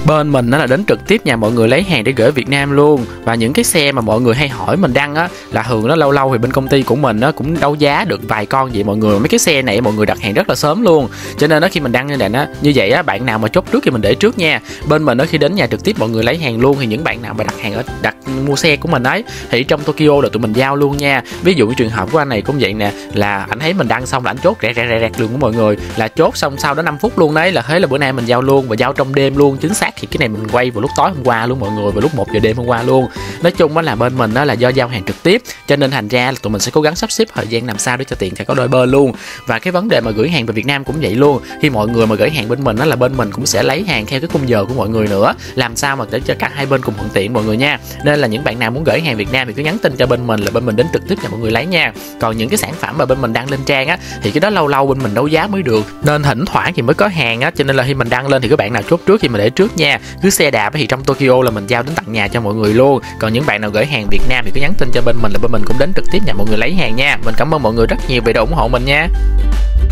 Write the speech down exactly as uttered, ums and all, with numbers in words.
Bên mình nó là đến trực tiếp nhà mọi người lấy hàng để gửi Việt Nam luôn. Và những cái xe mà mọi người hay hỏi mình đăng á là thường nó lâu lâu thì bên công ty của mình nó cũng đấu giá được vài con vậy mọi người. Mấy cái xe này mọi người đặt hàng rất là sớm luôn. Cho nên nó khi mình đăng lên á như vậy á, bạn nào mà chốt trước thì mình để trước nha. Bên mình nó khi đến nhà trực tiếp mọi người lấy hàng luôn, thì những bạn nào mà đặt hàng ở đặt mua xe của mình ấy thì trong Tokyo là tụi mình giao luôn nha. Ví dụ như trường hợp của anh này cũng vậy nè, là anh thấy mình đăng xong là anh chốt rẹt rẹt rẹt rẹt luôn của mọi người, là chốt xong sau đó năm phút luôn đấy, là thế là bữa nay mình giao luôn và giao trong đêm luôn. Chính xác thì cái này mình quay vào lúc tối hôm qua luôn mọi người, vào lúc một giờ đêm hôm qua luôn. Nói chung á là bên mình đó là do giao hàng trực tiếp cho nên thành ra là tụi mình sẽ cố gắng sắp xếp thời gian làm sao để cho tiện cho có đôi bên luôn. Và cái vấn đề mà gửi hàng về Việt Nam cũng vậy luôn, khi mọi người mà gửi hàng bên mình đó là bên mình cũng sẽ lấy hàng theo cái khung giờ của mọi người nữa, làm sao mà để cho cả hai bên cùng thuận tiện mọi người nha. Nên là những bạn nào muốn gửi hàng Việt Nam thì cứ nhắn tin cho bên mình là bên mình đến trực tiếp nhà mọi người lấy nha. Còn những cái sản phẩm mà bên mình đăng lên trang á thì cái đó lâu lâu bên mình đấu giá mới được, nên thỉnh thoảng thì mới có hàng á, cho nên là khi mình đăng lên thì các bạn nào chốt trước thì mình để trước nha. Cứ xe đạp thì trong Tokyo là mình giao đến tận nhà cho mọi người luôn. Còn những bạn nào gửi hàng Việt Nam thì cứ nhắn tin cho bên mình là bên mình cũng đến trực tiếp nhà mọi người lấy hàng nha. Mình cảm ơn mọi người rất nhiều vì đã ủng hộ mình nha.